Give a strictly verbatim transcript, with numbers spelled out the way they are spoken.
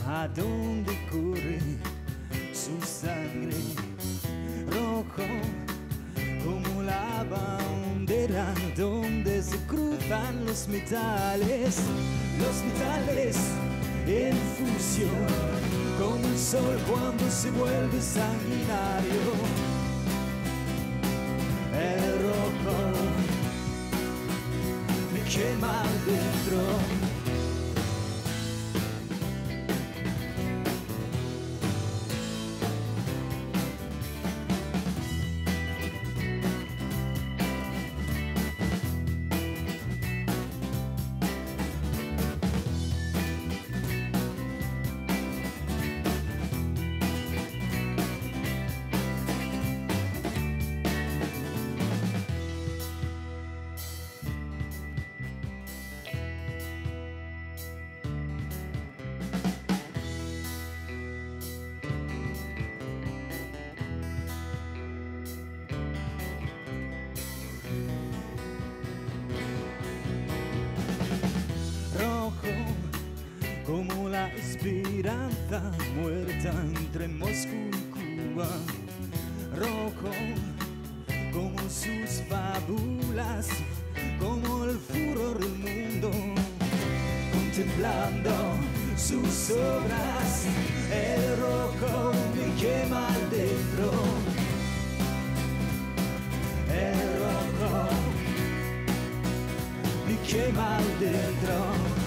a donde corre su sangre, rojo como la bandera donde se cruzan los metales, los metales en fusión, como el sol cuando se vuelve sanguinario. El rojo me quema dentro. Como la esperanza muerta entre Moscú y Cuba, rojo como sus fábulas, como el furor del mundo, contemplando sus obras. El rojo me quema dentro, el rojo me quema dentro.